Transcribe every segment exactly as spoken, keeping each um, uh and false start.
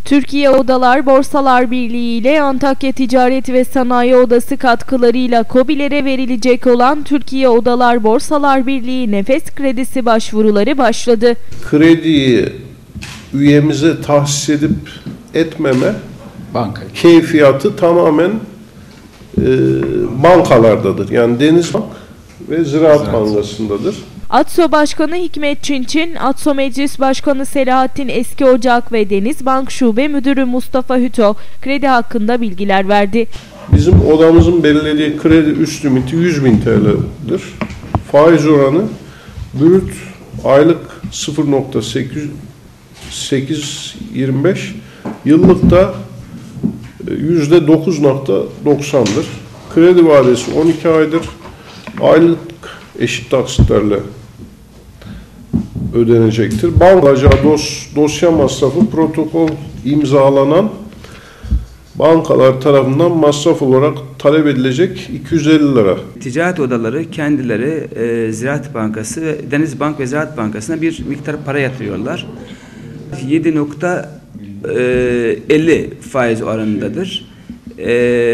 Türkiye Odalar Borsalar Birliği ile Antakya Ticaret ve Sanayi Odası katkılarıyla KOBİ'lere verilecek olan Türkiye Odalar Borsalar Birliği nefes kredisi başvuruları başladı. Krediyi üyemize tahsis edip etmeme Banka keyfiyatı tamamen e, bankalardadır. Yani Denizbank ve Ziraat, Ziraat Bankası'ndadır. ATSO Başkanı Hikmet Çinçin, ATSO Meclis Başkanı Selahattin Eski Ocak ve Denizbank Şube Müdürü Mustafa Hüto kredi hakkında bilgiler verdi. Bizim odamızın belirlediği kredi üst limiti yüz bin T L'dir. Faiz oranı brüt aylık sıfır nokta sekiz yirmi beş, yıllıkta yüzde dokuz nokta doksan'dır. Kredi vadesi on iki aydır. Aylık eşit taksitlerle ödenecektir. Banka alacağı dos, dosya masrafı protokol imzalanan bankalar tarafından masraf olarak talep edilecek iki yüz elli lira. Ticaret odaları kendileri e, Ziraat Bankası ve Denizbank ve Ziraat Bankası'na bir miktar para yatırıyorlar. yedi nokta elli faiz oranındadır e,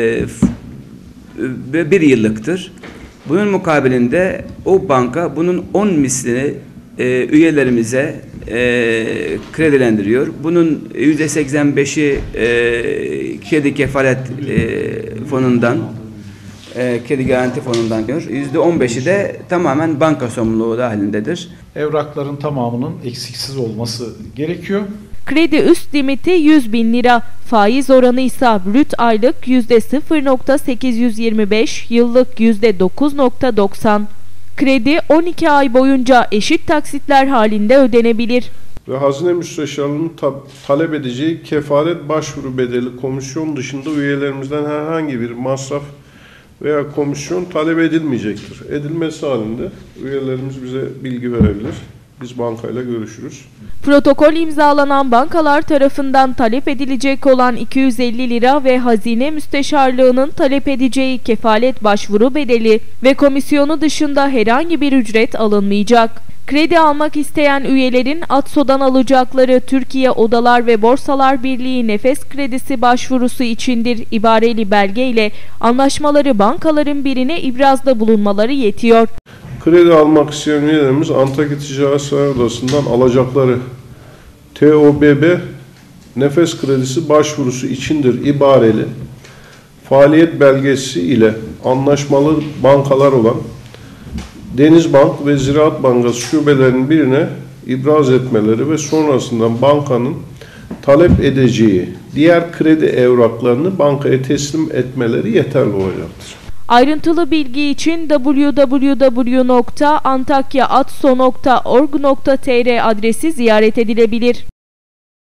ve bir yıllıktır. Bunun mukabilinde o banka bunun on mislini e, üyelerimize e, kredilendiriyor. Bunun yüzde seksen beşi e, kredi kefalet e, fonundan, e, kredi garanti fonundan diyor. yüzde on beşi de tamamen banka sorumluluğu dahilindedir. Evrakların tamamının eksiksiz olması gerekiyor. Kredi üst limiti yüz bin lira. Faiz oranı ise brüt aylık yüzde sıfır nokta sekiz yüz yirmi beş, yıllık yüzde dokuz nokta doksan. Kredi on iki ay boyunca eşit taksitler halinde ödenebilir. Ve Hazine Müsteşarlığı'nın ta talep edeceği kefalet başvuru bedeli komisyon dışında üyelerimizden herhangi bir masraf veya komisyon talep edilmeyecektir. Edilmesi halinde üyelerimiz bize bilgi verebilir. Biz bankayla görüşürüz. Protokol imzalanan bankalar tarafından talep edilecek olan iki yüz elli lira ve Hazine Müsteşarlığı'nın talep edeceği kefalet başvuru bedeli ve komisyonu dışında herhangi bir ücret alınmayacak. Kredi almak isteyen üyelerin ATSO'dan alacakları Türkiye Odalar ve Borsalar Birliği nefes kredisi başvurusu içindir ibareli belge ile anlaşmaları bankaların birine ibrazda bulunmaları yetiyor. Kredi almak isteyen üyelerimiz Antakya Ticaret Sanayi Odası'ndan alacakları T O B B nefes kredisi başvurusu içindir ibareli faaliyet belgesi ile anlaşmalı bankalar olan Denizbank ve Ziraat Bankası şubelerinin birine ibraz etmeleri ve sonrasında bankanın talep edeceği diğer kredi evraklarını bankaya teslim etmeleri yeterli olacaktır. Ayrıntılı bilgi için w w w nokta antakya atso nokta org nokta t r adresi ziyaret edilebilir.